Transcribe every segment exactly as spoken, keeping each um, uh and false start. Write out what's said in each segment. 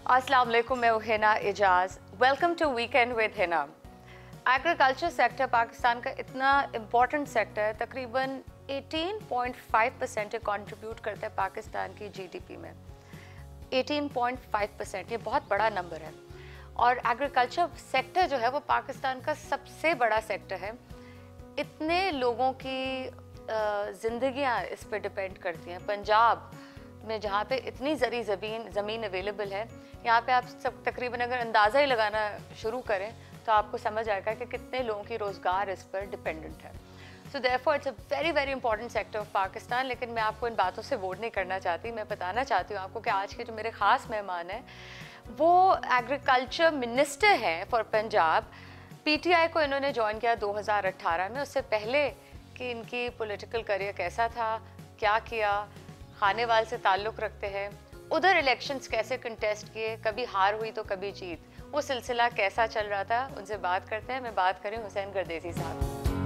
अस्सलाम वालेकुम, मैं हूं Hina Ijaz. Welcome to weekend with Hina. Agriculture sector Pakistan का इतना इम्पॉर्टेंट सेक्टर है, तकरीबन अठारह पॉइंट पाँच परसेंट कंट्रीब्यूट करता है पाकिस्तान की जीडीपी में। अठारह पॉइंट पाँच परसेंट, ये बहुत बड़ा नंबर है। और एग्रीकल्चर सेक्टर जो है वो पाकिस्तान का सबसे बड़ा सेक्टर है। इतने लोगों की ज़िंदगियाँ इस पे डिपेंड करती हैं। पंजाब में जहाँ पे इतनी ज़री ज़मीन ज़मीन अवेलेबल है, यहाँ पे आप सब तकरीबन अगर अंदाज़ा ही लगाना शुरू करें तो आपको समझ आएगा कि कितने लोगों की रोज़गार इस पर डिपेंडेंट है। So therefore it's a very very important sector of Pakistan. लेकिन मैं आपको इन बातों से बोर नहीं करना चाहती। मैं बताना चाहती हूँ आपको कि आज के जो मेरे ख़ास मेहमान हैं वो एग्रीकल्चर मिनिस्टर हैं फॉर पंजाब। पीटीआई को इन्होंने ज्वाइन किया दो हज़ार अठारह में। उससे पहले कि इनकी पॉलिटिकल करियर कैसा था, क्या किया, खानेवाल से ताल्लुक़ रखते हैं, उधर इलेक्शंस कैसे कंटेस्ट किए, कभी हार हुई तो कभी जीत, वो सिलसिला कैसा चल रहा था, उनसे बात करते हैं। मैं बात करें हुसैन गर्देजी साहब।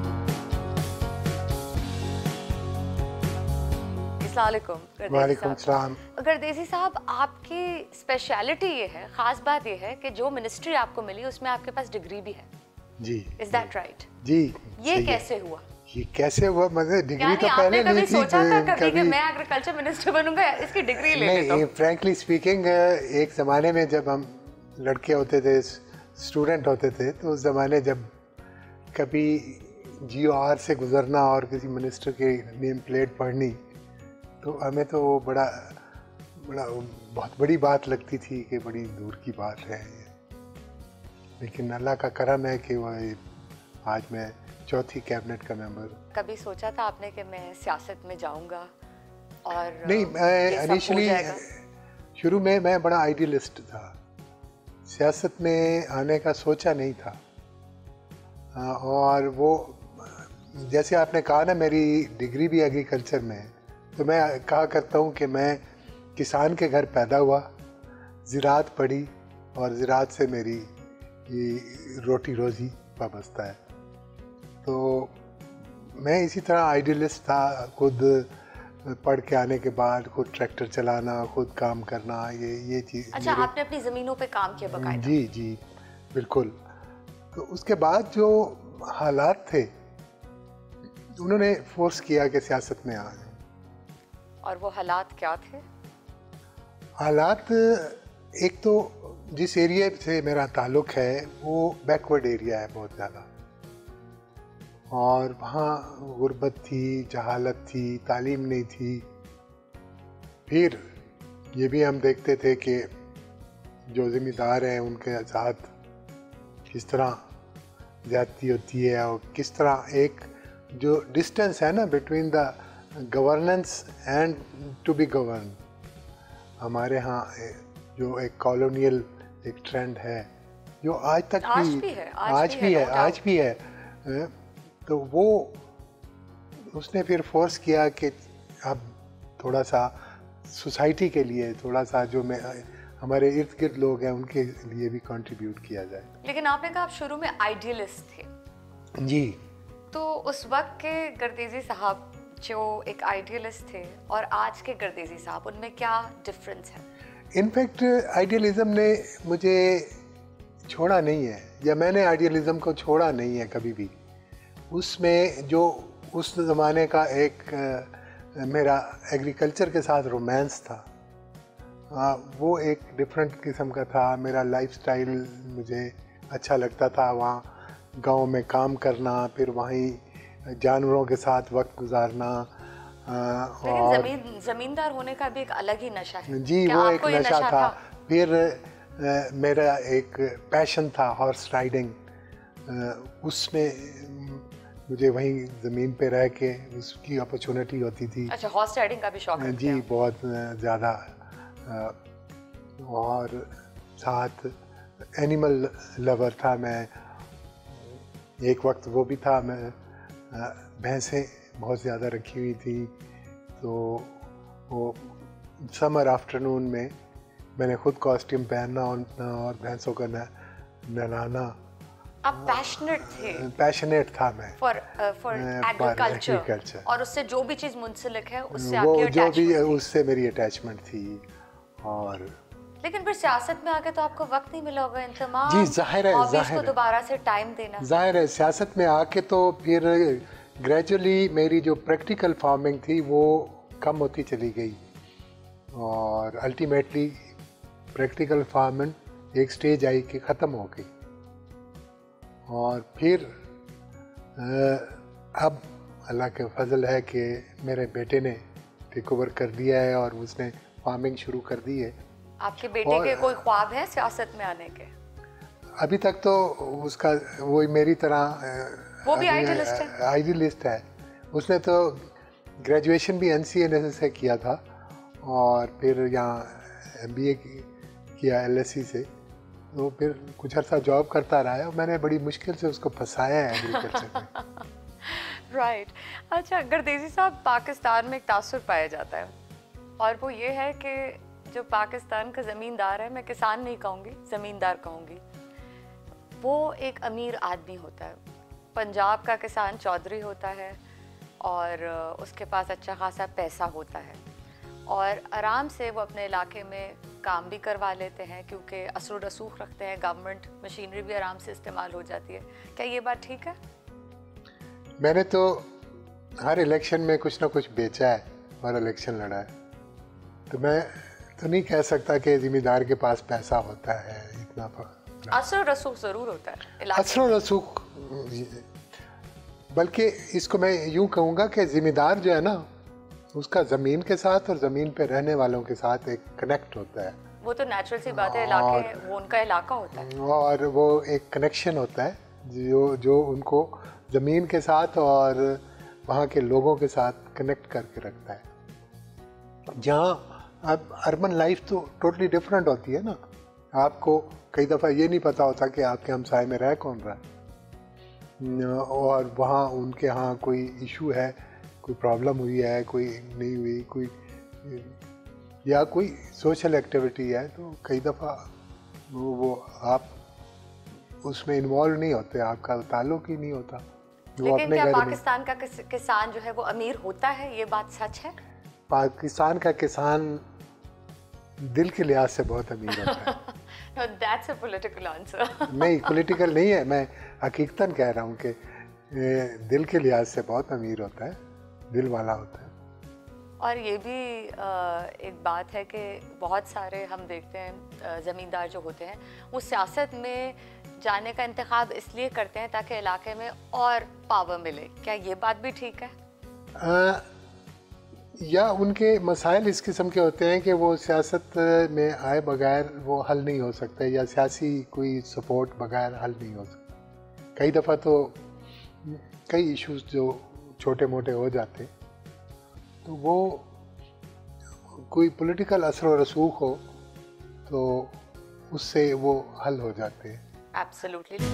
अस्सलामुअलैकुम। वालेकुम सलाम। गर्देजी साहब, आपकी स्पेशलिटी ये है, ख़ास बात ये है कि जो मिनिस्ट्री आपको मिली उसमें आपके पास डिग्री भी है। जी। Is that right? जी। ये कैसे हुआ? ये कैसे हुआ? मतलब डिग्री तो आपने पहले कभी नहीं थी। सोचा था कभी कि मैं एग्रीकल्चर मिनिस्टर बनूंगा, इसकी डिग्री ले लेता हूं? नहीं, फ्रैंकली स्पीकिंग, एक ज़माने में जब हम लड़के होते थे, स्टूडेंट होते थे, तो उस ज़माने जब कभी जी ओ आर से गुजरना और किसी मिनिस्टर की नेम प्लेट पढ़नी, तो हमें तो वो बड़ा बड़ा बहुत बड़ी बात लगती थी कि बड़ी दूर की बात है। लेकिन अल्लाह का करम है कि वह आज मैं चौथी कैबिनेट का मेंबर। कभी सोचा था आपने कि मैं सियासत में जाऊंगा? और नहीं, मैं इनिशियली शुरू में मैं बड़ा आइडियलिस्ट था, सियासत में आने का सोचा नहीं था। और वो जैसे आपने कहा ना, मेरी डिग्री भी एग्रीकल्चर में है, तो मैं कहा करता हूँ कि मैं किसान के घर पैदा हुआ, ज़राअत पढ़ी और ज़राअत से मेरी ये रोटी रोज़ी वाबस्ता है। तो मैं इसी तरह आइडियलिस्ट था। खुद पढ़ के आने के बाद खुद ट्रैक्टर चलाना, खुद काम करना, ये ये चीज़। अच्छा, आपने अपनी ज़मीनों पे काम किया बकायदा? जी जी बिल्कुल। तो उसके बाद जो हालात थे उन्होंने फोर्स किया कि सियासत में आ जाए। और वो हालात क्या थे? हालात, एक तो जिस एरिया से मेरा ताल्लुक़ है वो बैकवर्ड एरिया है बहुत ज़्यादा, और वहाँ गुर्बत थी, जहालत थी, तालीम नहीं थी। फिर ये भी हम देखते थे कि जो ज़िम्मेदार हैं उनके साथ किस तरह ज़्यादती होती है, और किस तरह एक जो डिस्टेंस है ना between the governance and to be govern, हमारे यहाँ जो एक कॉलोनियल एक ट्रेंड है जो आज तक आज भी, भी है, आज, आज भी है, आज भी है। तो वो उसने फिर फोर्स किया कि अब थोड़ा सा सोसाइटी के लिए, थोड़ा सा जो मैं हमारे इर्द गिर्द लोग हैं उनके लिए भी कंट्रीब्यूट किया जाए। लेकिन आपने कहा आप शुरू में आइडियलिस्ट थे। जी। तो उस वक्त के गर्देजी साहब जो एक आइडियलिस्ट थे और आज के गर्देजी साहब, उनमें क्या डिफरेंस है? इनफैक्ट आइडियलिज्म ने मुझे छोड़ा नहीं है, या मैंने आइडियलिज्म को छोड़ा नहीं है कभी भी। उसमें जो उस ज़माने का एक आ, मेरा एग्रीकल्चर के साथ रोमांस था, आ, वो एक डिफरेंट किस्म का था। मेरा लाइफस्टाइल मुझे अच्छा लगता था, वहाँ गांव में काम करना, फिर वहीं जानवरों के साथ वक्त गुजारना। आ, और जमीन ज़मींदार होने का भी एक अलग ही नशा है। जी, वो एक नशा, नशा था, था? फिर आ, मेरा एक पैशन था हॉर्स राइडिंग। उसमें मुझे वहीं ज़मीन पे रह के उसकी अपॉर्चुनिटी होती थी। अच्छा, हॉर्स राइडिंग का भी शौक है? जी, बहुत ज़्यादा। और साथ एनिमल लवर था मैं, एक वक्त वो भी था। मैं भैंसें बहुत ज़्यादा रखी हुई थी, तो वो समर आफ्टरनून में मैंने खुद कॉस्ट्यूम पहनना और भैंसों का नहलाना। आप पैशनेट थे? पैशनेट था मैं फॉर फॉर एग्रीकल्चर, और उससे जो भी चीज़ मुंसलिक है उससे वो आपकी जो भी अटैचमेंट थी? उससे मेरी अटैचमेंट थी। और लेकिन फिर सियासत में आके तो आपको वक्त नहीं मिला होगा इन तमाम जी जाहिर है, हॉबीज जाहिर को है, दोबारा से टाइम देना। जाहिर है सियासत में आके तो फिर ग्रेजुअली मेरी जो प्रैक्टिकल फार्मिंग थी वो कम होती चली गई और अल्टीमेटली प्रैक्टिकल फार्मिंग एक स्टेज आई कि ख़त्म हो गई। और फिर अब अल्लाह के फजल है कि मेरे बेटे ने टेक ओवर कर दिया है और उसने फार्मिंग शुरू कर दी है। आपके बेटे के कोई ख्वाब है सियासत में आने के? अभी तक तो उसका वो मेरी तरह वो भी आइडियलिस्ट है। आइडियलिस्ट है। उसने तो ग्रेजुएशन भी एन सी एन एस से किया था और फिर यहाँ एम बी ए किया एल एस सी से, तो फिर कुछ अर्सा जॉब करता रहा है और मैंने बड़ी मुश्किल से उसको फंसाया है एग्रीकल्चर में। Right right. अच्छा गर्देजी साहब, पाकिस्तान में एक तासुर पाया जाता है और वो ये है कि जो पाकिस्तान का ज़मींदार है, मैं किसान नहीं कहूँगी, ज़मींदार कहूँगी, वो एक अमीर आदमी होता है। पंजाब का किसान चौधरी होता है और उसके पास अच्छा खासा पैसा होता है और आराम से वो अपने इलाके में काम भी करवा लेते हैं क्योंकि असर रसूख रखते हैं, गवर्नमेंट मशीनरी भी आराम से इस्तेमाल हो जाती है। क्या ये बात ठीक है? मैंने तो हर इलेक्शन में कुछ ना कुछ बेचा है और इलेक्शन लड़ा है, तो मैं तो नहीं कह सकता कि ज़िम्मेदार के पास पैसा होता है इतना। असर रसूख ज़रूर होता है, असर रसूख, बल्कि इसको मैं यूँ कहूँगा कि ज़िम्मेदार जो है ना उसका ज़मीन के साथ और ज़मीन पे रहने वालों के साथ एक कनेक्ट होता है। वो तो नेचुरल सी बात है, इलाके वो उनका इलाका होता है और वो एक कनेक्शन होता है जो जो उनको ज़मीन के साथ और वहाँ के लोगों के साथ कनेक्ट करके रखता है। जहाँ अब अर्बन लाइफ तो टोटली डिफरेंट होती है ना, आपको कई दफ़ा ये नहीं पता होता कि आपके हमसाए में रह कौन रहा है और वहाँ उनके यहाँ कोई इशू है, कोई प्रॉब्लम हुई है, कोई नहीं हुई, कोई या कोई सोशल एक्टिविटी है, तो कई दफ़ा वो, वो आप उसमें इन्वॉल्व नहीं होते, आपका ताल्लुक ही नहीं होता। लेकिन क्या पाकिस्तान का किस, किसान जो है वो अमीर होता है, ये बात सच है? पाकिस्तान का किसान दिल के लिहाज से बहुत अमीर होता है। No, that's a political answer. नहीं, पॉलिटिकल नहीं है, मैं हकीकतन कह रहा हूँ कि दिल के लिहाज से बहुत अमीर होता है, दिल वाला होता है। और ये भी एक बात है कि बहुत सारे हम देखते हैं ज़मींदार जो होते हैं वो सियासत में जाने का इंतखाब इसलिए करते हैं ताकि इलाके में और पावर मिले। क्या ये बात भी ठीक है? आ, या उनके मसाइल इस किस्म के होते हैं कि वो सियासत में आए बगैर वो हल नहीं हो सकते या सियासी कोई सपोर्ट बगैर हल नहीं हो सकता। कई दफ़ा तो कई इश्यूज जो छोटे मोटे हो जाते तो वो कोई पॉलिटिकल असर व रसूख हो तो उससे वो हल हो जाते हैं। एब्सोल्युटली।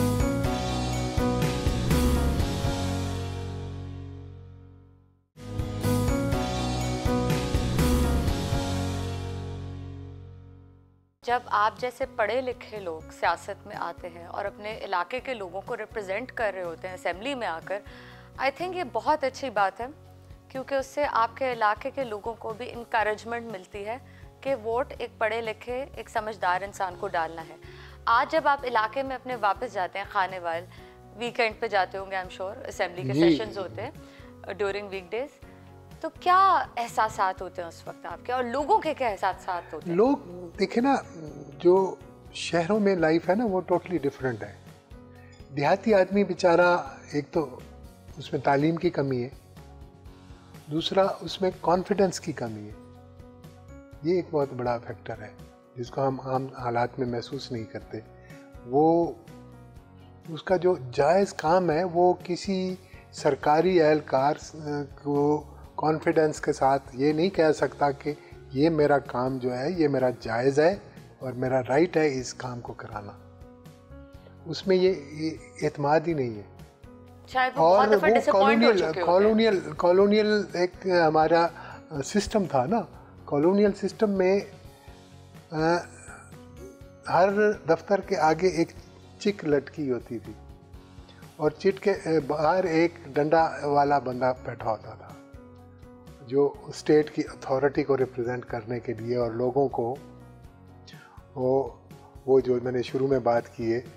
जब आप जैसे पढ़े लिखे लोग सियासत में आते हैं और अपने इलाके के लोगों को रिप्रेजेंट कर रहे होते हैं असेंबली में आकर, आई थिंक ये बहुत अच्छी बात है क्योंकि उससे आपके इलाके के लोगों को भी इंकरेजमेंट मिलती है कि वोट एक पढ़े लिखे एक समझदार इंसान को डालना है। आज जब आप इलाके में अपने वापस जाते हैं, खाने वाल वीकेंड पे जाते होंगे, आई एम श्योर असेंबली के सेशंस होते हैं ड्यूरिंग वीकडेज, तो क्या एहसासात होते हैं उस वक्त आपके और लोगों के क्या एहसासात होते हैं? लोग देखे ना, जो शहरों में लाइफ है ना वो टोटली डिफरेंट है। देहाती आदमी बेचारा, एक तो उसमें तालीम की कमी है, दूसरा उसमें कॉन्फिडेंस की कमी है। ये एक बहुत बड़ा फैक्टर है जिसको हम आम हालात में महसूस नहीं करते। वो उसका जो जायज़ काम है वो किसी सरकारी एहलकार को कॉन्फिडेंस के साथ ये नहीं कह सकता कि ये मेरा काम जो है ये मेरा जायज़ है और मेरा राइट है इस काम को कराना। उसमें ये, ये एतमाद ही नहीं है। शायद वो और बहुत वो कॉलोनियल कॉलोनियल कॉलोनियल एक हमारा सिस्टम था ना। कॉलोनियल सिस्टम में आ, हर दफ्तर के आगे एक चिक लटकी होती थी और चिट के बाहर एक डंडा वाला बंदा बैठा होता था जो स्टेट की अथॉरिटी को रिप्रेजेंट करने के लिए और लोगों को वो वो जो मैंने शुरू में बात की है,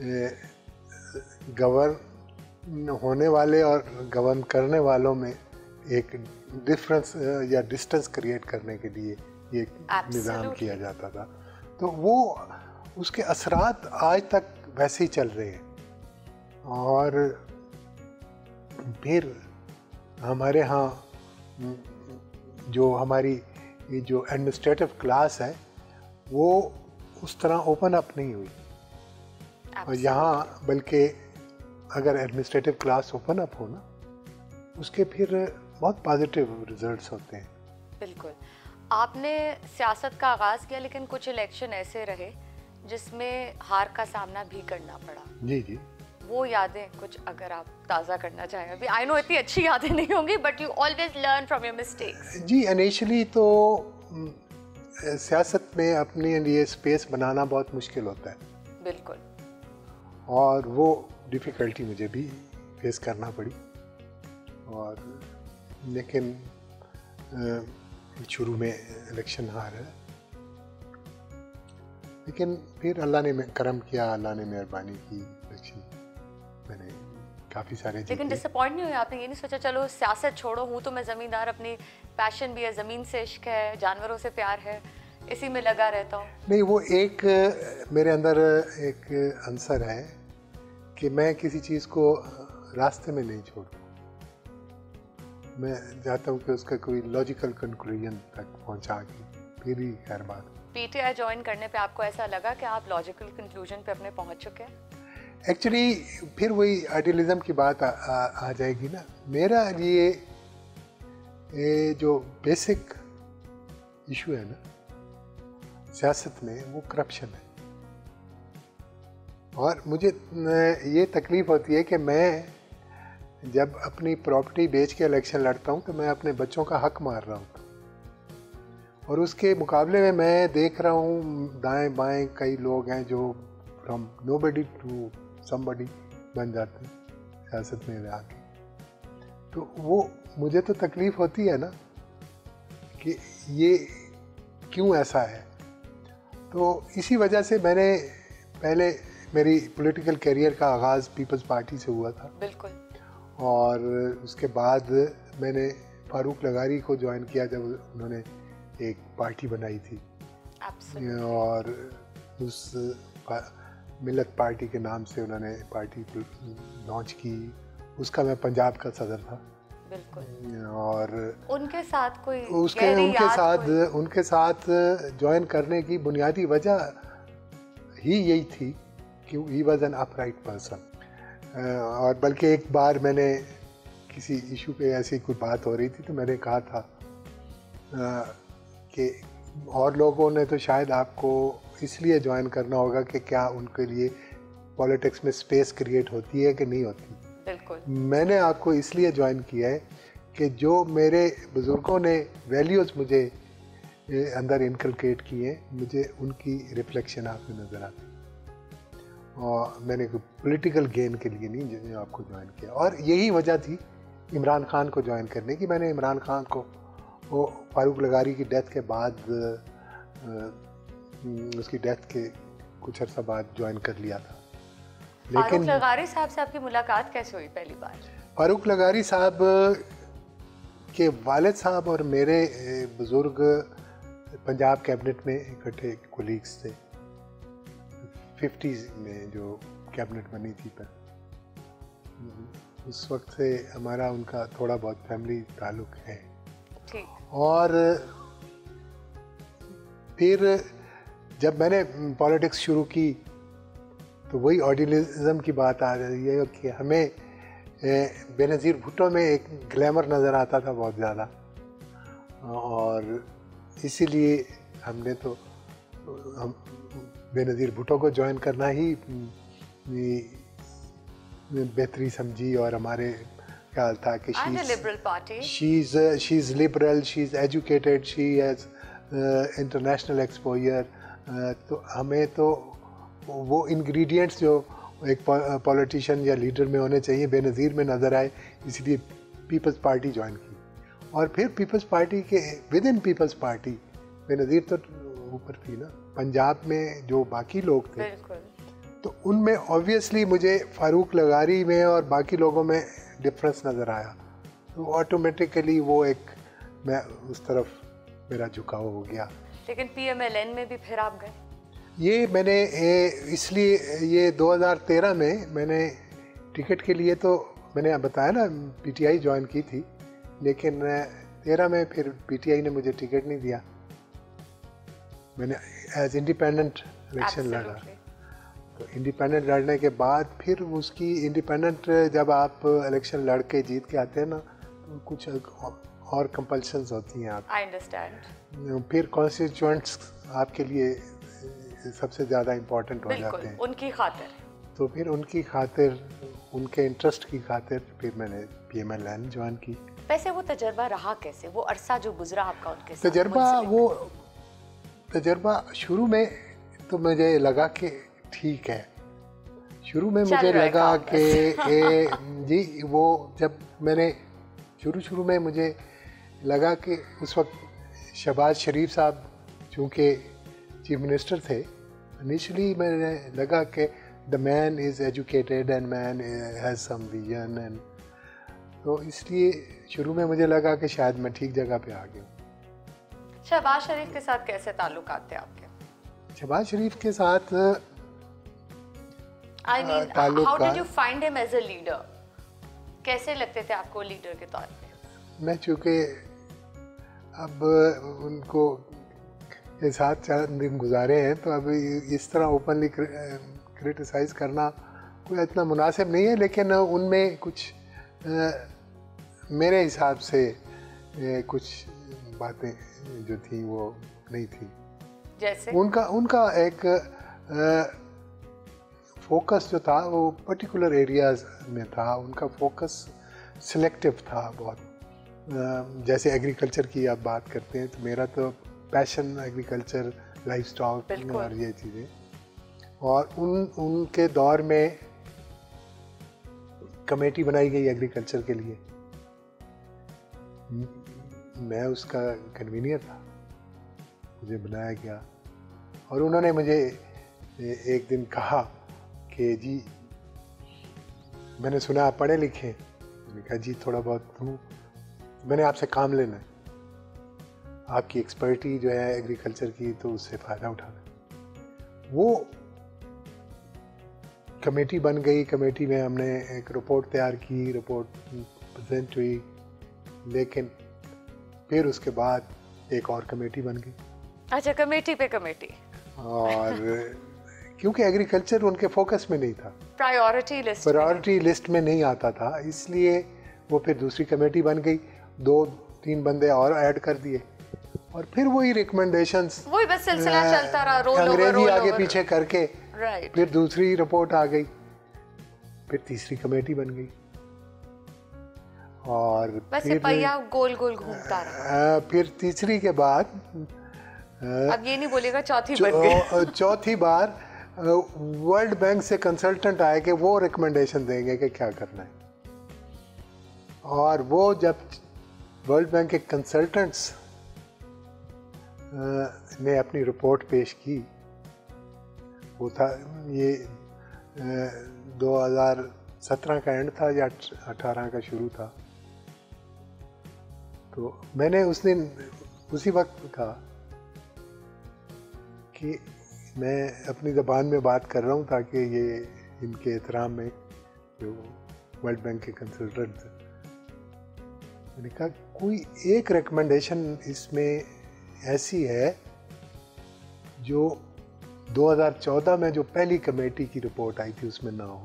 गवर्न होने वाले और गवर्न करने वालों में एक डिफरेंस या डिस्टेंस क्रिएट करने के लिए ये निज़ाम किया जाता था। तो वो उसके असरात आज तक वैसे ही चल रहे हैं। और फिर हमारे यहाँ जो हमारी ये जो एडमिनिस्ट्रेटिव क्लास है वो उस तरह ओपन अप नहीं हुई। और यहाँ बल्कि अगर एडमिनिस्ट्रेटिव क्लास ओपन अप हो ना, उसके फिर बहुत पॉजिटिव रिजल्ट्स होते हैं। बिल्कुल। आपने सियासत का आगाज़ किया, लेकिन कुछ इलेक्शन ऐसे रहे जिसमें हार का सामना भी करना पड़ा। जी जी। वो यादें कुछ अगर आप ताज़ा करना चाहें। अभी आई नो इतनी अच्छी यादें नहीं होंगी, but you always learn from your mistakes. जी, इनिशियली तो सियासत में अपने लिए स्पेस बनाना बहुत मुश्किल होता है। बिल्कुल। और वो डिफ़िकल्टी मुझे भी फेस करना पड़ी। और लेकिन शुरू में इलेक्शन हार है, लेकिन फिर अल्लाह ने करम किया, अल्लाह ने मेहरबानी की, इलेक्शन मैंने काफ़ी सारे जीते। लेकिन डिसअपॉइंट नहीं हुए आपने? ये नहीं सोचा चलो सियासत छोड़ो, हूँ तो मैं ज़मींदार, अपनी पैशन भी है, ज़मीन से इश्क है, जानवरों से प्यार है, इसी में लगा रहता हूँ? नहीं, वो एक मेरे अंदर एक आंसर है कि मैं किसी चीज़ को रास्ते में नहीं छोड़ूँ। मैं चाहता हूँ कि उसका कोई लॉजिकल कंक्लूजन तक पहुँचा के फिर ही खैर बात। पीटीआई ज्वाइन करने पे आपको ऐसा लगा कि आप लॉजिकल कंक्लूजन पे अपने पहुँच चुके हैं? एक्चुअली फिर वही आइडियलिज्म की बात आ, आ, आ जाएगी ना। मेरा लिए ये जो बेसिक इशू है ना सियासत में, वो करप्शन है। और मुझे ये तकलीफ़ होती है कि मैं जब अपनी प्रॉपर्टी बेच के इलेक्शन लड़ता हूँ तो मैं अपने बच्चों का हक मार रहा हूँ, और उसके मुकाबले में मैं देख रहा हूँ दाएं बाएं कई लोग हैं जो फ्रॉम नोबडी टू समबडी बन जाते हैं सियासत में आके। तो वो मुझे तो तकलीफ़ होती है ना कि ये क्यों ऐसा है। तो इसी वजह से मैंने पहले मेरी पॉलिटिकल करियर का आगाज़ पीपल्स पार्टी से हुआ था। बिल्कुल। और उसके बाद मैंने फारूक लगारी को ज्वाइन किया जब उन्होंने एक पार्टी बनाई थी। Absolutely. और उस मिल्लत पार्टी के नाम से उन्होंने पार्टी लॉन्च की। उसका मैं पंजाब का सदर था। बिल्कुल। और उनके साथ कोई उसके उनके साथ कोई... उनके साथ ज्वाइन करने की बुनियादी वजह ही यही थी कि he was an upright person. और बल्कि एक बार मैंने किसी इशू पे ऐसी कोई बात हो रही थी तो मैंने कहा था कि और लोगों ने तो शायद आपको इसलिए ज्वाइन करना होगा कि क्या उनके लिए पॉलिटिक्स में स्पेस क्रिएट होती है कि नहीं होती। बिल्कुल। मैंने आपको इसलिए ज्वाइन किया है कि जो मेरे बुज़ुर्गों ने वैल्यूज़ मुझे अंदर इनकलकेट किए, मुझे उनकी रिफ्लेक्शन आप में नज़र आती। और मैंने कोई पॉलिटिकल गेन के लिए नहीं जिन्हें आपको ज्वाइन किया। और यही वजह थी इमरान खान को ज्वाइन करने की। मैंने इमरान खान को वो फारूक लगारी की डेथ के बाद, उसकी डेथ के कुछ अर्सा बाद ज्वाइन कर लिया था। लेकिन फारूक लगारी साहब से आपकी मुलाकात कैसे हुई पहली बार? फारूक लगारी साहब के वालिद साहब और मेरे बुज़ुर्ग पंजाब कैबिनेट में इकट्ठे कोलीग्स थे। फिफ्टीज़ में जो कैबिनेट बनी थी पर उस वक्त से हमारा उनका थोड़ा बहुत फैमिली ताल्लुक़ है। ठीक। और फिर जब मैंने पॉलिटिक्स शुरू की तो वही आइडियलिज्म की बात आ रही है कि हमें बेनज़ीर भुट्टो में एक ग्लैमर नज़र आता था बहुत ज़्यादा, और इसीलिए हमने तो हम बेनज़ीर भुट्टो को ज्वाइन करना ही बेहतरी समझी। और हमारे ख्याल था कि she is she is liberal, she is educated, she has international exposure. तो हमें तो वो इंग्रेडिएंट्स जो एक पॉलिटिशियन या लीडर में होने चाहिए बेनज़ीर में नज़र आए, इसलिए पीपल्स पार्टी ज्वाइन की। और फिर पीपल्स पार्टी के within peoples party Benazir तो ऊपर थी ना, पंजाब में जो बाकी लोग थे, बिल्कुल, तो उनमें ऑब्वियसली मुझे फारूक लगारी में और बाकी लोगों में डिफरेंस नज़र आया, तो ऑटोमेटिकली वो एक मैं उस तरफ मेरा झुकाव हो गया। लेकिन पीएमएलएन में भी फिर आप गए? ये मैंने इसलिए ये दो हज़ार तेरह में मैंने टिकट के लिए, तो मैंने बताया ना पीटीआई ज्वाइन की थी, लेकिन तेरह में फिर पीटीआई ने मुझे टिकट नहीं दिया, मैंने एज इंडिपेंडेंट इलेक्शन लड़ा। तो इंडिपेंडेंट लड़ने के बाद फिर उसकी इंडिपेंडेंट जब आप इलेक्शन लड़ के जीत के आते हैं ना, तो कुछ और कंपल्शंस होती हैं। आप आई अंडरस्टैंड। फिर कॉन्स्टिट्यूएंट्स आपके लिए सबसे ज़्यादा इम्पोर्टेंट हो जाते हैं, उनकी खातिर। तो फिर उनकी खातिर, उनके इंटरेस्ट की खातिर फिर मैंने पीएमएलएन ज्वाइन की। वैसे वो तजर्बा रहा कैसे, वो अरसा जो गुजरा आपका उनके साथ? तजर्बा वो तजर्बा शुरू में तो मुझे लगा कि ठीक है, शुरू में मुझे लगा कि ए, जी वो जब मैंने शुरू शुरू में मुझे लगा कि उस वक्त शहबाज शरीफ साहब चूँकि चीफ मिनिस्टर थे, इनिशियली मैंने लगा कि the man is educated and man has some vision, and तो इसलिए शुरू में मुझे लगा कि शायद मैं ठीक जगह पे आ गया। शहबाज शरीफ के साथ कैसे ताल्लुकात थे आपके? शहबाज शरीफ के साथ I mean, how did you find him as a leader? कैसे लगते थे आपको लीडर के तौर पे? मैं चूँकि अब उनको के साथ चार दिन गुजारे हैं, तो अब इस तरह ओपनली क्रिटिसाइज़ करना कोई इतना मुनासिब नहीं है, लेकिन उनमें कुछ आ, मेरे हिसाब से ए, कुछ बातें जो थी वो नहीं थी। जैसे उनका उनका एक फोकस जो था वो पर्टिकुलर एरियाज में था, उनका फोकस सिलेक्टिव था बहुत। आ, जैसे एग्रीकल्चर की आप बात करते हैं, तो मेरा तो पैशन एग्रीकल्चर, लाइफ स्टॉक और ये चीज़ें, और उन उनके दौर में कमेटी बनाई गई एग्रीकल्चर के लिए, मैं उसका कन्वीनियर था, मुझे बनाया गया, और उन्होंने मुझे एक दिन कहा कि जी मैंने सुना आप पढ़े लिखे, मैंने कहा जी थोड़ा बहुत हूँ, मैंने आपसे काम लेना है, आपकी एक्सपर्टी जो है एग्रीकल्चर की, तो उससे फ़ायदा उठाना। वो कमेटी बन गई, कमेटी में हमने एक रिपोर्ट तैयार की, रिपोर्ट प्रेजेंट हुई, लेकिन फिर उसके बाद एक और कमेटी बन गई। अच्छा, कमेटी पे कमेटी। और क्योंकि एग्रीकल्चर उनके फोकस में नहीं था, प्रायोरिटी लिस्ट प्रायोरिटी लिस्ट में नहीं आता था, इसलिए वो फिर दूसरी कमेटी बन गई, दो तीन बंदे और ऐड कर दिए, और फिर वही रिकमेंडेशंस, वही बस सिलसिला चलता रहा, रोल ओवर अंग्रेजी रोल आगे ओवर। पीछे करके राइट। फिर दूसरी रिपोर्ट आ गई, फिर तीसरी कमेटी बन गई, और वैसे पहिया गोल गोल घूमता रहा। फिर तीसरी के बाद अब ये नहीं बोलेगा चौथी बन गई। चौथी बार वर्ल्ड बैंक से कंसल्टेंट आए कि वो रिकमेंडेशन देंगे कि क्या करना है, और वो जब वर्ल्ड बैंक के कंसल्टेंट्स ने अपनी रिपोर्ट पेश की, वो था ये दो हज़ार सत्रह का एंड था या अठारह का शुरू था, तो मैंने उस दिन उसी वक्त कहा कि मैं अपनी ज़बान में बात कर रहा हूँ ताकि ये इनके एहतराम में जो वर्ल्ड बैंक के कंसल्टेंट थे, मैंने कहा कोई एक रिकमेंडेशन इसमें ऐसी है जो दो हज़ार चौदह में जो पहली कमेटी की रिपोर्ट आई थी उसमें ना हो।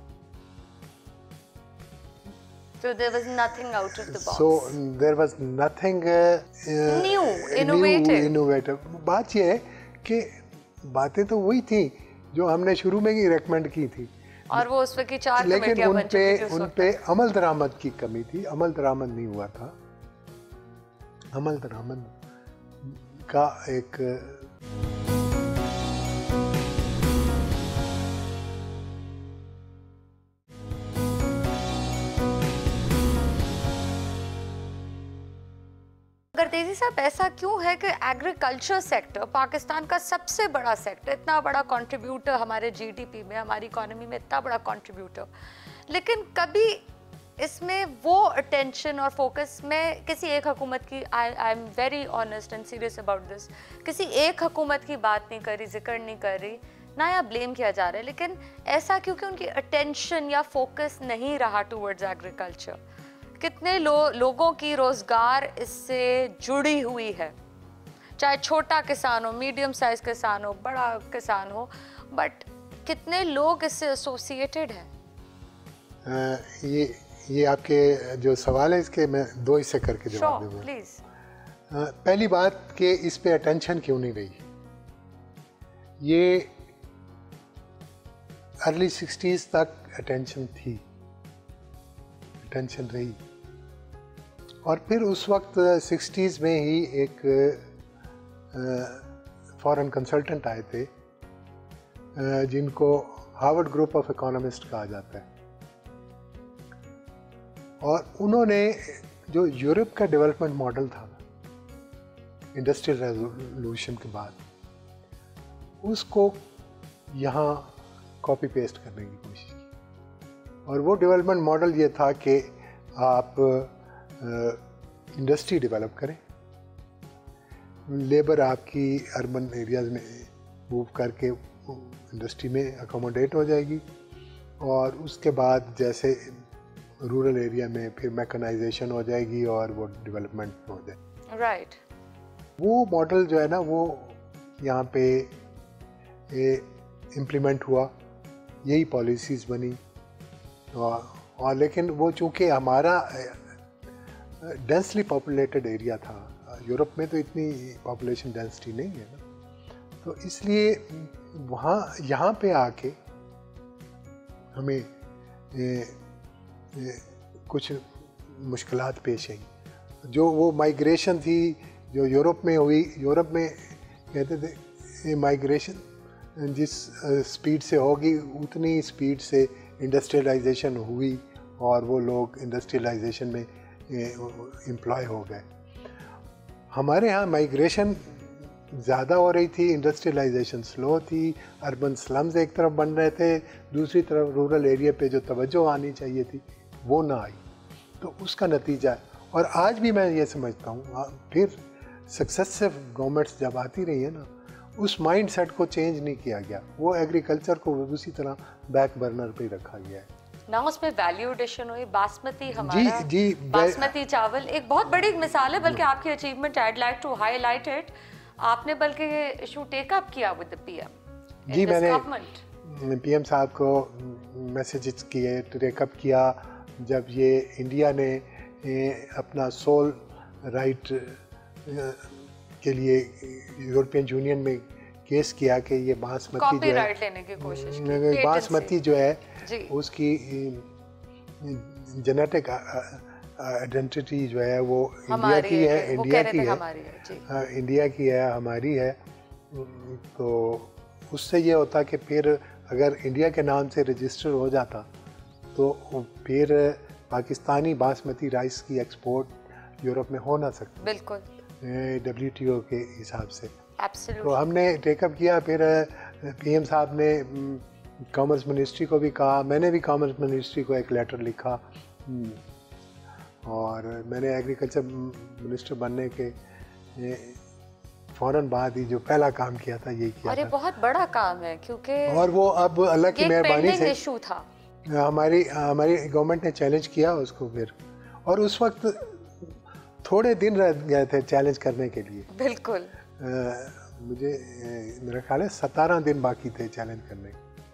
So there was nothing out of the box. So there was nothing uh, new, innovative. New, innovative. बात ये है कि बातें तो वही थी जो हमने शुरू में ही रेकमेंड की थी, और वो उस वक्त की चार लेकिन कमेटियां उन बन पे चुकी थी उस उन वक्त। पे अमल दरामद की कमी थी, अमल दरामद नहीं हुआ था। अमल दरामद का एक गर्देजी साहब, ऐसा क्यों है कि एग्रीकल्चर सेक्टर पाकिस्तान का सबसे बड़ा सेक्टर, इतना बड़ा कंट्रीब्यूटर हमारे जीडीपी में, हमारी इकोनॉमी में इतना बड़ा कंट्रीब्यूटर, लेकिन कभी इसमें वो अटेंशन और फोकस में किसी एक हुकूमत की, I I am very honest and serious about this, किसी एक हुकूमत की बात नहीं कर रही, जिक्र नहीं कर रही, ना या ब्लेम किया जा रहा है, लेकिन ऐसा क्योंकि उनकी अटेंशन या फोकस नहीं रहा टूवर्ड्स एग्रीकल्चर। कितने लो, लोगों की रोज़गार इससे जुड़ी हुई है, चाहे छोटा किसान हो, मीडियम साइज किसान हो, बड़ा किसान हो, बट कितने लोग इससे एसोसिएटेड हैं। ये ये आपके जो सवाल है, इसके मैं दो हिस्से करके जवाब दूंगा। प्लीज। पहली बात कि इस पे अटेंशन क्यों नहीं रही। ये अर्ली सिक्सटीज़ तक अटेंशन थी, अटेंशन रही, और फिर उस वक्त सिक्सटीज़ में ही एक फॉरेन कंसल्टेंट आए थे जिनको हार्वर्ड ग्रुप ऑफ इकोनॉमिस्ट कहा जाता है, और उन्होंने जो यूरोप का डेवलपमेंट मॉडल था इंडस्ट्रियल रेवोल्यूशन के बाद, उसको यहाँ कॉपी पेस्ट करने की कोशिश की। और वो डेवलपमेंट मॉडल ये था कि आप इंडस्ट्री डेवलप करें, लेबर आपकी अर्बन एरियाज़ में मूव करके इंडस्ट्री में अकोमोडेट हो जाएगी, और उसके बाद जैसे रूरल एरिया में फिर मैकेनाइजेशन हो जाएगी और वो डेवलपमेंट हो जाए। Right right. वो मॉडल जो है ना, वो यहाँ पे इम्प्लीमेंट हुआ, यही पॉलिसीज़ बनी, और, और लेकिन वो चूँकि हमारा डेंसली पॉपुलेटेड एरिया था, यूरोप में तो इतनी पॉपुलेशन डेंसिटी नहीं है ना, तो इसलिए वहाँ यहाँ पे आके हमें ए, ए, कुछ मुश्किलात पेश आई। जो वो माइग्रेशन थी जो यूरोप में हुई, यूरोप में कहते थे ये माइग्रेशन जिस स्पीड से होगी उतनी स्पीड से इंडस्ट्रियलाइजेशन हुई, और वो लोग इंडस्ट्रियलाइजेशन में एम्प्लॉय हो गए। हमारे यहाँ माइग्रेशन ज़्यादा हो रही थी, इंडस्ट्रियलाइजेशन स्लो थी, अर्बन स्लम्स एक तरफ बन रहे थे, दूसरी तरफ रूरल एरिया पे जो तवज्जो आनी चाहिए थी वो ना आई, तो उसका नतीजा है। और आज भी मैं ये समझता हूँ, फिर सक्सेसिव गवर्नमेंट्स जब आती रही है ना, उस माइंड सेट को चेंज नहीं किया गया, वो एग्रीकल्चर को उसी तरह बैक बर्नर पे रखा गया है ना। उसमें वैल्यू एडिशन हुई, बासमती हमारा जी जी बासमती चावल एक बहुत बड़ी मिसाल है, बल्कि आपकी achievement I like to highlight it. आपने बल्कि ये इशू टेक अप किया विद द पीएम। जी, मैंने पीएम साहब को मैसेजेस किए, टेकअप किया, जब ये इंडिया ने अपना सोल राइट के लिए यूरोपियन यूनियन में केस किया कि ये बासमती जो है, लेने की कोशिश की, बासमती जो है उसकी जेनेटिक आइडेंटिटी जो है वो इंडिया की है, इंडिया की है, इंडिया की है, हमारी है। तो उससे ये होता कि फिर अगर इंडिया के नाम से रजिस्टर हो जाता तो फिर पाकिस्तानी बासमती राइस की एक्सपोर्ट यूरोप में हो ना सकती, बिल्कुल डब्ल्यूटीओ के हिसाब से। Absolutely. तो हमने टेकअप किया, फिर पीएम साहब ने कॉमर्स मिनिस्ट्री को भी कहा, मैंने भी कॉमर्स मिनिस्ट्री को एक लेटर लिखा, और मैंने एग्रीकल्चर मिनिस्टर बनने के फ़ौरन बाद ही जो पहला काम किया था यही किया और ये था। बहुत बड़ा काम है, क्योंकि और वो अब अल्लाह की मेहरबानी से इशू था, हमारी हमारी गवर्नमेंट ने चैलेंज किया उसको फिर, और उस वक्त थोड़े दिन रह गए थे चैलेंज करने के लिए। बिल्कुल आ, मुझे मेरा ख्याल है सतारह दिन बाकी थे चैलेंज करने,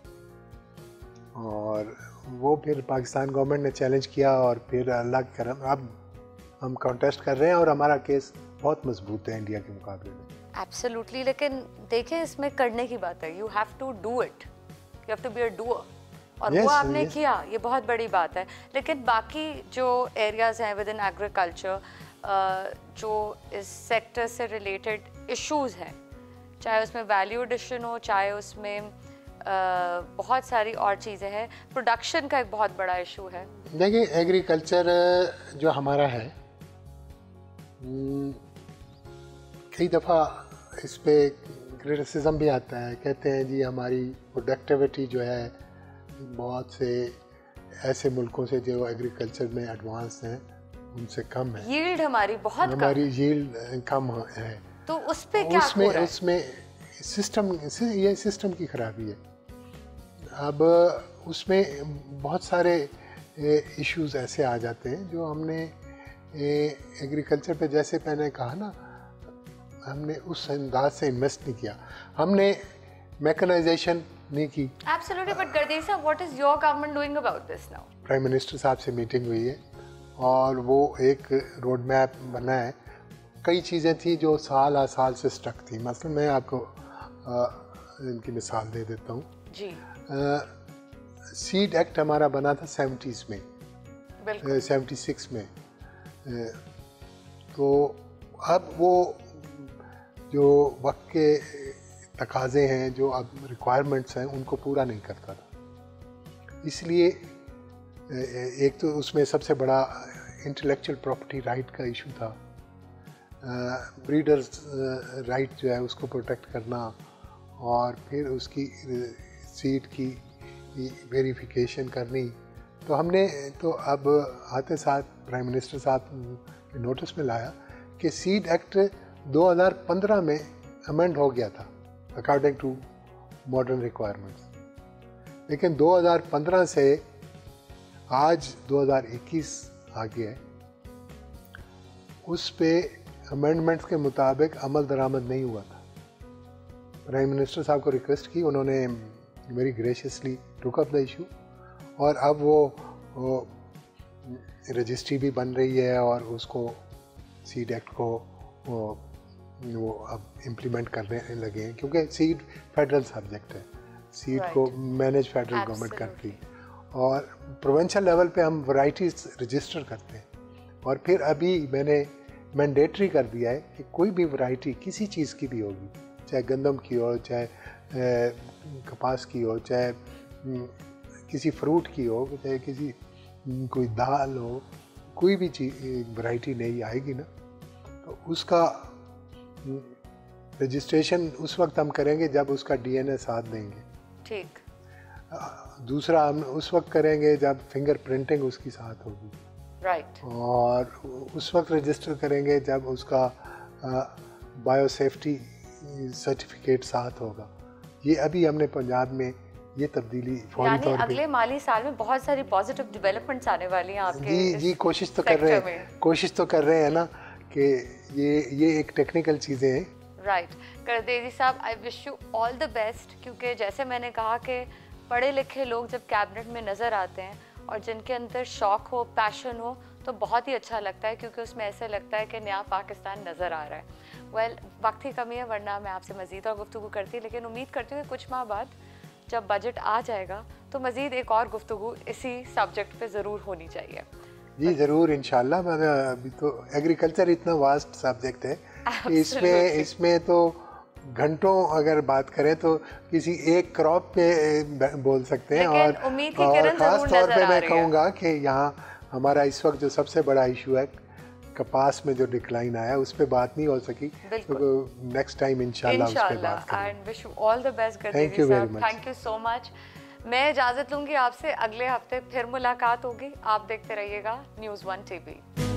और वो फिर पाकिस्तान गवर्नमेंट ने चैलेंज किया, और फिर अल्लाह के करम अब हम कॉन्टेस्ट कर रहे हैं, और हमारा केस बहुत मजबूत है इंडिया के मुकाबले में। एब्सोल्युटली, लेकिन देखें इसमें करने की बात है, you have to do it, you have to be a doer, और yes, वो आपने yes. किया, ये बहुत बड़ी बात है। लेकिन बाकी जो एरियाज हैं विद इन एग्रीकल्चर, जो इस सेक्टर से रिलेटेड इश्यूज हैं, चाहे उसमें वैल्यू एडिशन हो, चाहे उसमें uh, बहुत सारी और चीज़ें हैं, प्रोडक्शन का एक बहुत बड़ा इशू है। देखिए, एग्रीकल्चर जो हमारा है कई दफ़ा इस पे क्रिटिसिज्म भी आता है, कहते हैं जी हमारी प्रोडक्टिविटी जो है बहुत से ऐसे मुल्कों से जो एग्रीकल्चर में एडवांस हैं उनसे कम है, यील्ड हमारी बहुत कम हमारी यील्ड कम है। तो उस पे क्या उसमें हो रहा है? उसमें सिस्टम ये सिस्टम की खराबी है। अब उसमें बहुत सारे इश्यूज ऐसे आ जाते हैं जो हमने एग्रीकल्चर पे, जैसे मैंने कहा ना, हमने उस अंदाज से इन्वेस्ट नहीं किया, हमने मैकेनाइजेशन नहीं की। Absolutely, but Gardevi sir, what is your government doing about this now? Prime minister साहब से मीटिंग हुई है और वो एक रोड मैप बना है। कई चीज़ें थी जो साल आ साल से स्टक थी। मसलन मैं आपको आ, इनकी मिसाल दे देता हूँ जी। सीड एक्ट हमारा बना था सेवेंटीज़ में, सेवेंटी सिक्स में। आ, तो अब वो जो वक्त के तकाज़े हैं, जो अब रिक्वायरमेंट्स हैं, उनको पूरा नहीं करता था। इसलिए एक तो उसमें सबसे बड़ा इंटेलेक्चुअल प्रॉपर्टी राइट का इशू था, ब्रीडर्स राइट जो है उसको प्रोटेक्ट करना, और फिर उसकी सीड की वेरिफिकेशन करनी। तो हमने तो अब आते साथ प्राइम मिनिस्टर साहब के नोटिस में लाया कि सीड एक्ट दो हज़ार पंद्रह में अमेंड हो गया था अकॉर्डिंग टू मॉडर्न रिक्वायरमेंट्स, लेकिन दो हज़ार पंद्रह से आज दो हज़ार इक्कीस आ गया है, उस पे अमेंडमेंट्स के मुताबिक अमल दरामद नहीं हुआ था। प्राइम मिनिस्टर साहब को रिक्वेस्ट की, उन्होंने very graciously took up the issue, और अब वो, वो रजिस्ट्री भी बन रही है और उसको सीड एक्ट को वो, वो अब इम्प्लीमेंट करने लगे हैं, क्योंकि सीड फेडरल सब्जेक्ट है, सीड right. को मैनेज फेडरल गवर्नमेंट करती है, और प्रोविंशियल लेवल पे हम वैराइटीज़ रजिस्टर करते हैं। और फिर अभी मैंने मैंडेटरी कर दिया है कि कोई भी वैरायटी किसी चीज़ की भी होगी, चाहे गंदम की हो, चाहे कपास की हो, चाहे किसी फ्रूट की हो, चाहे किसी कोई दाल हो, कोई भी चीज़ वैरायटी नई आएगी ना, तो उसका रजिस्ट्रेशन उस वक्त हम करेंगे जब उसका डीएनए साथ देंगे। ठीक। दूसरा हम उस वक्त करेंगे जब फिंगर प्रिंटिंग उसकी साथ होगी। Right right. और उस वक्त रजिस्टर करेंगे जब उसका बायो सेफ्टी सर्टिफिकेट साथ होगा। ये अभी हमने पंजाब में ये तब्दीली फौरी तौर पे, अगले माली साल में बहुत सारी पॉजिटिव डेवलपमेंट्स आने वाली हैं आपके। जी जी कोशिश तो कर रहे हैं, कोशिश तो कर रहे हैं ना कि ये ये एक टेक्निकल चीज़ें हैं। Right right. करदेवी साहब, I wish you all the best, क्योंकि जैसे मैंने कहा कि पढ़े लिखे लोग जब कैबिनेट में नज़र आते हैं और जिनके अंदर शौक़ हो, पैशन हो, तो बहुत ही अच्छा लगता है, क्योंकि उसमें ऐसे लगता है कि नया पाकिस्तान नज़र आ रहा है। वेल well, वक्त की कमी है, वरना मैं आपसे मज़ीद और गुफ्तगू करती, लेकिन उम्मीद करती हूँ कि कुछ माह बाद जब बजट आ जाएगा तो मज़ीद एक और गुफ्तगू इसी सब्जेक्ट पे ज़रूर होनी चाहिए। जी ज़रूर, इंशाल्लाह। मगर अभी तो एग्रीकल्चर इतना वास्ट सब्जेक्ट है, इसमें इसमें तो घंटों अगर बात करें तो किसी एक क्रॉप पे बोल सकते हैं। और, और ख़ास तौर पे मैं कहूँगा कि यहाँ हमारा इस वक्त जो सबसे बड़ा इशू है कपास में जो डिक्लाइन आया, उस पर बात नहीं हो सकी, तो नेक्स्ट टाइम इंशाल्लाह उस पे बात करेंगे। And wish you all the best. Thank you very much. Thank you so much. मैं इजाज़त लूँगी आपसे, अगले हफ्ते फिर मुलाकात होगी। आप देखते रहिएगा न्यूज़ वन टीवी।